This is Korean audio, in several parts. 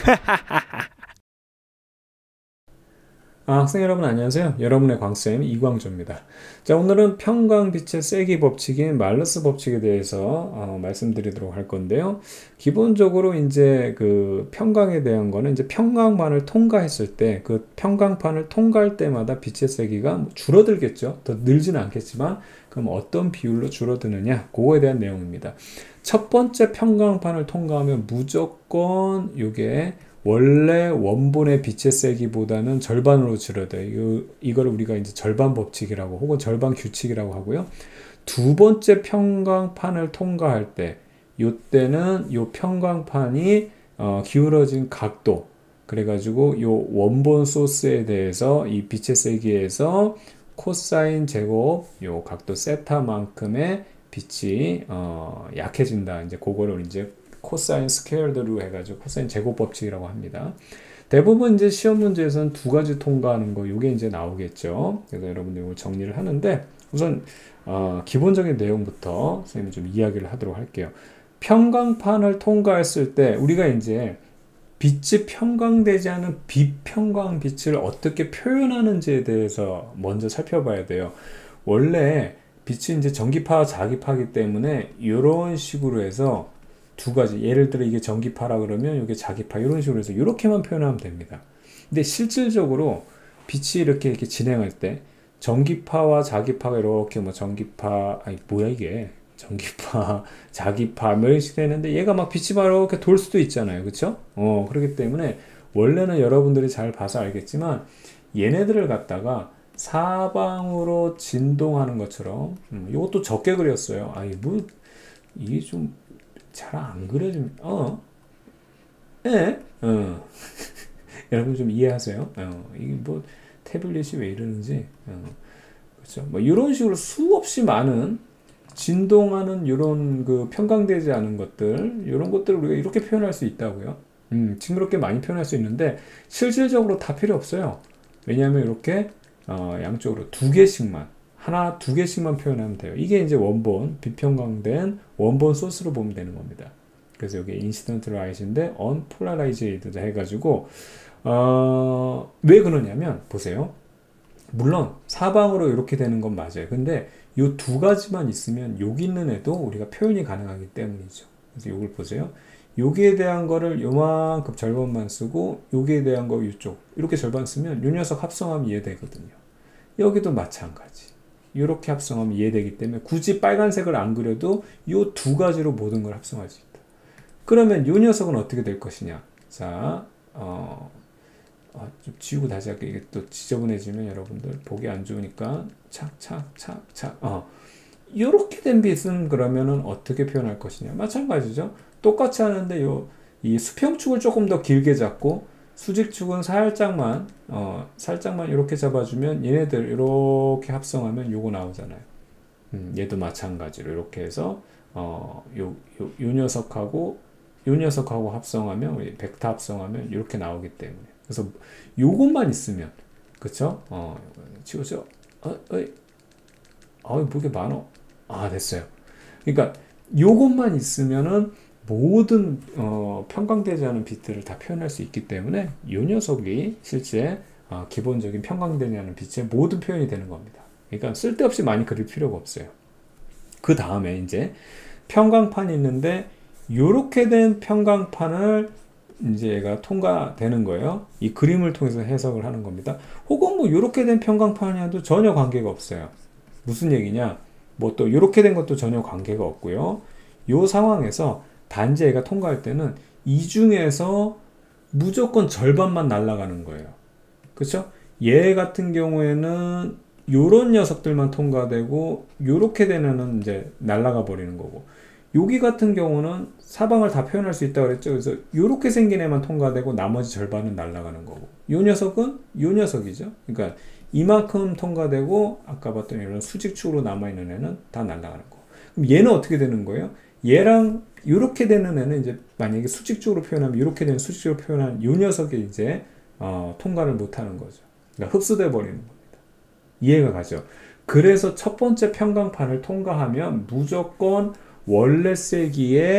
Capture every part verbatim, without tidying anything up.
아, 학생 여러분 안녕하세요. 여러분의 광쌤 이광조입니다. 자, 오늘은 평광빛의 세기 법칙인 말러스 법칙에 대해서 어, 말씀드리도록 할 건데요. 기본적으로 이제 그 평광에 대한 거는 이제 평광판을 통과했을 때 그 평광판을 통과할 때마다 빛의 세기가 줄어들겠죠. 더 늘지는 않겠지만 그럼 어떤 비율로 줄어드느냐? 그거에 대한 내용입니다. 첫 번째 평광판을 통과하면 무조건 이게 원래 원본의 빛의 세기보다는 절반으로 줄어들어요. 이거, 이걸 우리가 이제 절반 법칙이라고 혹은 절반 규칙이라고 하고요. 두 번째 평광판을 통과할 때, 요때는 요 평광판이 어, 기울어진 각도, 그래가지고 요 원본 소스에 대해서 이 빛의 세기에서 코사인 제곱 요 각도 세타만큼의 빛이 어, 약해진다. 이제 그거를 이제 코사인 스퀘어드로 해가지고 코사인 제곱 법칙이라고 합니다. 대부분 이제 시험 문제에서는 두 가지 통과하는 거, 요게 이제 나오겠죠. 그래서 여러분들 이걸 정리를 하는데, 우선 어, 기본적인 내용부터 선생님이 좀 이야기를 하도록 할게요. 평광판을 통과했을 때 우리가 이제 빛이 평광되지 않은 비평광 빛을 어떻게 표현하는지에 대해서 먼저 살펴봐야 돼요. 원래 빛이 이제 전기파와 자기파이기 때문에 이런 식으로 해서 두 가지, 예를 들어 이게 전기파라 그러면 이게 자기파, 이런 식으로 해서 이렇게만 표현하면 됩니다. 근데 실질적으로 빛이 이렇게 이렇게 진행할 때 전기파와 자기파가 이렇게 뭐 전기파, 아니 뭐야 이게 전기파, 자기파 뭐 이런 식으로 되는데 얘가 막 빛이 막 이렇게 돌 수도 있잖아요. 그쵸? 어, 그렇기 때문에 원래는 여러분들이 잘 봐서 알겠지만 얘네들을 갖다가 사방으로 진동하는 것처럼, 음, 이것도 적게 그렸어요. 아니 뭐 이게 좀 잘 안 그려지면, 어? 예? 어. 여러분 좀 이해하세요? 어. 이게 뭐, 태블릿이 왜 이러는지, 어. 그렇죠? 뭐, 이런 식으로 수없이 많은 진동하는 이런 그 평강되지 않은 것들, 이런 것들을 우리가 이렇게 표현할 수 있다고요. 음, 징그럽게 많이 표현할 수 있는데, 실질적으로 다 필요 없어요. 왜냐하면 이렇게, 어, 양쪽으로 두 개씩만, 하나, 두 개씩만 표현하면 돼요. 이게 이제 원본, 비평광된 원본 소스로 보면 되는 겁니다. 그래서 여기 인시던트 라이트인데 언폴라라이즈드 해가지고 어, 왜 그러냐면 보세요. 물론 사방으로 이렇게 되는 건 맞아요. 근데 이 두 가지만 있으면 여기 있는 애도 우리가 표현이 가능하기 때문이죠. 그래서 이걸 보세요. 여기에 대한 거를 요만큼 절반만 쓰고 여기에 대한 거 이쪽 이렇게 절반 쓰면 요 녀석 합성하면 이해되거든요. 여기도 마찬가지. 이렇게 합성하면 이해되기 때문에 굳이 빨간색을 안 그려도 이 두 가지로 모든 걸 합성할 수 있다. 그러면 이 녀석은 어떻게 될 것이냐? 자, 어, 어, 좀 지우고 다시 할게요. 이게 또 지저분해지면 여러분들 보기 안 좋으니까 착, 착, 착, 착. 어, 이렇게 된 빛은 그러면은 어떻게 표현할 것이냐? 마찬가지죠. 똑같이 하는데 요, 이 수평축을 조금 더 길게 잡고 수직축은 살짝만 어 살짝만 이렇게 잡아주면 얘네들 이렇게 합성하면 요거 나오잖아요. 음, 얘도 마찬가지로 이렇게 해서 어요 요, 요 녀석하고 요 녀석하고 합성하면 우리 벡터 합성하면 이렇게 나오기 때문에 그래서 요것만 있으면 그쵸? 어 치우죠. 어, 어이 어, 뭐게 많어? 아 됐어요. 그러니까 요것만 있으면은 모든 어, 평광되지 않은 빛들을 다 표현할 수 있기 때문에 이 녀석이 실제 어, 기본적인 평광되지 않은 빛의 모든 표현이 되는 겁니다. 그러니까 쓸데없이 많이 그릴 필요가 없어요. 그 다음에 이제 평광판이 있는데 이렇게 된 평광판을 이제 얘가 통과되는 거예요. 이 그림을 통해서 해석을 하는 겁니다. 혹은 뭐 이렇게 된 평광판이라도 전혀 관계가 없어요. 무슨 얘기냐? 뭐 또 이렇게 된 것도 전혀 관계가 없고요. 이 상황에서 단지 얘가 통과할 때는 이 중에서 무조건 절반만 날아가는 거예요. 그렇죠? 얘 같은 경우에는 요런 녀석들만 통과되고 요렇게 되는 애는 이제 날아가 버리는 거고 여기 같은 경우는 사방을 다 표현할 수 있다고 그랬죠. 그래서 요렇게 생긴 애만 통과되고 나머지 절반은 날아가는 거고 요 녀석은 요 녀석이죠. 그러니까 이만큼 통과되고 아까 봤던 이런 수직축으로 남아있는 애는 다 날아가는 거. 그럼 얘는 어떻게 되는 거예요? 얘랑 이렇게 되는 애는 이제 만약에 수직적으로 표현하면 이렇게 되는 수직적으로 표현한 이 녀석이 이제 어, 통과를 못하는 거죠. 그러니까 흡수돼 버리는 겁니다. 이해가 가죠? 그래서 첫 번째 평광판을 통과하면 무조건 원래 세기의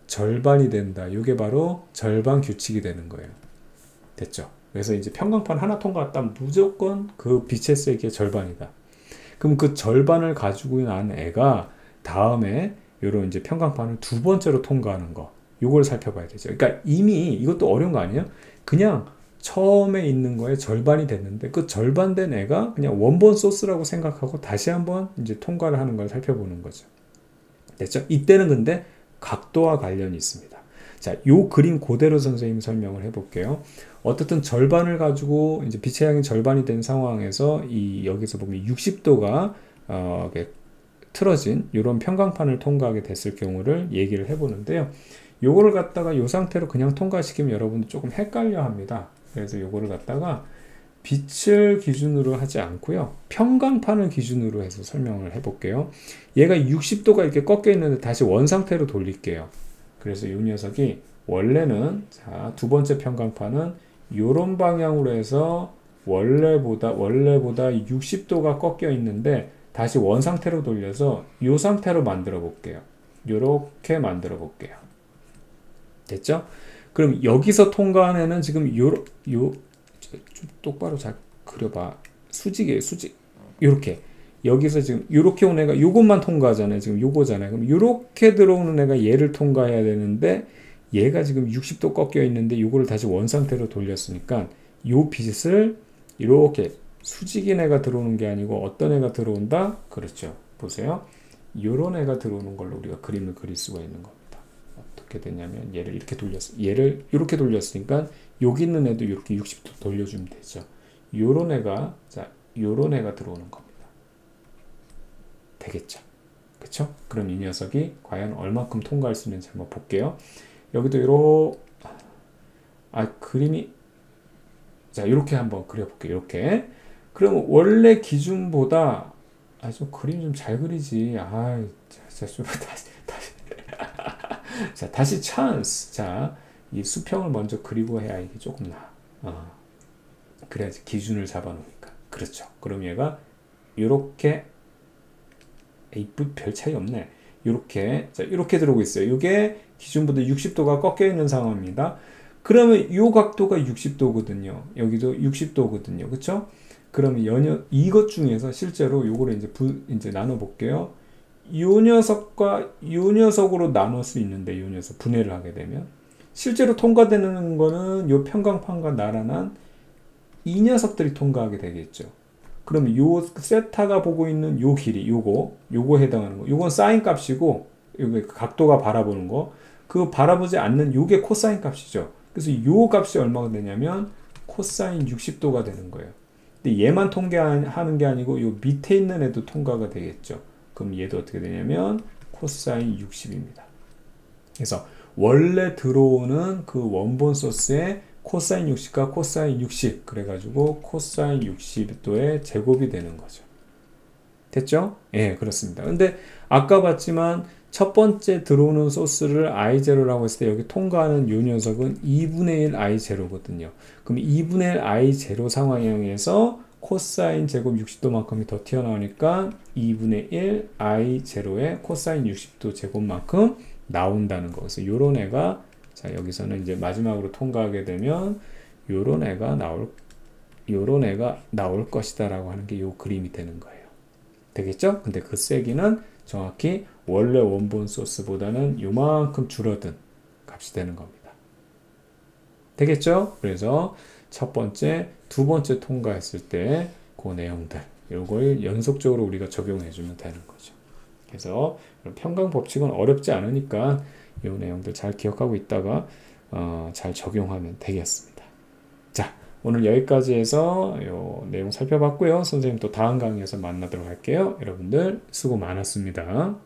절반이 된다. 이게 바로 절반 규칙이 되는 거예요. 됐죠? 그래서 이제 평강판 하나 통과했다면 무조건 그 빛의 세기의 절반이다. 그럼 그 절반을 가지고 난 애가 다음에 요런 이제 평강판을 두 번째로 통과하는 거, 요걸 살펴봐야 되죠. 그러니까 이미 이것도 어려운 거 아니에요? 그냥 처음에 있는 거에 절반이 됐는데 그 절반 된 애가 그냥 원본 소스라고 생각하고 다시 한번 이제 통과를 하는 걸 살펴보는 거죠. 됐죠? 이때는 근데 각도와 관련이 있습니다. 자, 요 그림 그대로 선생님이 설명을 해볼게요. 어떻든 절반을 가지고 이제 빛의 양이 절반이 된 상황에서 이 여기서 보면 육십 도가 어, 틀어진 이런 평강판을 통과하게 됐을 경우를 얘기를 해보는데요. 요거를 갖다가 요 상태로 그냥 통과시키면 여러분들 조금 헷갈려 합니다. 그래서 요거를 갖다가 빛을 기준으로 하지 않고요. 평강판을 기준으로 해서 설명을 해볼게요. 얘가 육십 도가 이렇게 꺾여 있는데 다시 원 상태로 돌릴게요. 그래서 이 녀석이 원래는 자, 두 번째 평강판은 요런 방향으로 해서 원래보다 원래보다 육십 도가 꺾여 있는데 다시 원 상태로 돌려서 이 상태로 만들어 볼게요. 요렇게 만들어 볼게요. 됐죠? 그럼 여기서 통과한 애는 지금 요, 요, 좀 똑바로 잘 그려봐. 수직이에요, 수직. 요렇게. 여기서 지금 요렇게 온 애가 요것만 통과하잖아요. 지금 요거잖아요. 그럼 요렇게 들어오는 애가 얘를 통과해야 되는데 얘가 지금 육십 도 꺾여 있는데 요거를 다시 원 상태로 돌렸으니까 요 빛을 이렇게 수직인 애가 들어오는 게 아니고 어떤 애가 들어온다? 그렇죠. 보세요. 요런 애가 들어오는 걸로 우리가 그림을 그릴 수가 있는 겁니다. 어떻게 되냐면 얘를 이렇게 돌렸어. 얘를 이렇게 돌렸으니까 여기 있는 애도 이렇게 육십 도 돌려주면 되죠. 요런 애가 자, 요런 애가 들어오는 겁니다. 되겠죠. 그쵸? 그럼 이 녀석이 과연 얼마큼 통과할 수 있는지 한번 볼게요. 여기도 요러 아 그림이 자 이렇게 한번 그려볼게요. 이렇게 그럼 원래 기준보다 아 좀 그림 좀 잘 그리지. 아 자, 자, 다시 다시 자 다시 찬스. 자 이 수평을 먼저 그리고 해야 이게 조금 나. 어. 그래야지 기준을 잡아놓으니까. 그렇죠. 그럼 얘가 이렇게 에이, 별 차이 없네. 이렇게 자 이렇게 들어오고 있어요. 이게 기준보다 육십 도가 꺾여 있는 상황입니다. 그러면 이 각도가 육십 도거든요. 여기도 육십 도거든요. 그렇죠? 그러면 연여, 이것 중에서 실제로 요거를 이제 부, 이제 나눠 볼게요. 요 녀석과 요 녀석으로 나눌 수 있는데 요 녀석 분해를 하게 되면 실제로 통과되는 거는 요 평강판과 나란한 이 녀석들이 통과하게 되겠죠. 그러면 요 세타가 보고 있는 요 길이 요거 요거 해당하는 거 요건 사인 값이고 요게 각도가 바라보는 거 그 바라보지 않는 요게 코사인 값이죠. 그래서 요 값이 얼마가 되냐면 코사인 육십 도가 되는 거예요. 근데 얘만 통과하는 게 아니고 요 밑에 있는 애도 통과가 되겠죠. 그럼 얘도 어떻게 되냐면 코사인 육십입니다. 그래서 원래 들어오는 그 원본 소스에 코사인 육십과 코사인 육십 그래가지고 코사인 육십 도의 제곱이 되는 거죠. 됐죠? 예, 그렇습니다. 근데 아까 봤지만 첫 번째 들어오는 소스를 아이 제로라고 했을 때 여기 통과하는 요 녀석은 이분의 일 아이 제로거든요. 그럼 이분의 일 아이 제로 상황에서 코사인 제곱 육십 도만큼이 더 튀어나오니까 이분의 일 아이 제로의 코사인 육십 도 제곱만큼 나온다는 거. 그래서 요런 애가 자 여기서는 이제 마지막으로 통과하게 되면 요런 애가 나올 요런 애가 나올 것이다 라고 하는 게 요 그림이 되는 거예요. 되겠죠? 근데 그 세기는 정확히 원래 원본 소스보다는 요만큼 줄어든 값이 되는 겁니다. 되겠죠? 그래서 첫 번째, 두 번째 통과했을 때 그 내용들 요걸 연속적으로 우리가 적용해 주면 되는 거죠. 그래서 평강 법칙은 어렵지 않으니까 이 내용들 잘 기억하고 있다가 어, 잘 적용하면 되겠습니다. 자, 오늘 여기까지 해서 요 내용 살펴봤고요. 선생님 또 다음 강의에서 만나도록 할게요. 여러분들 수고 많았습니다.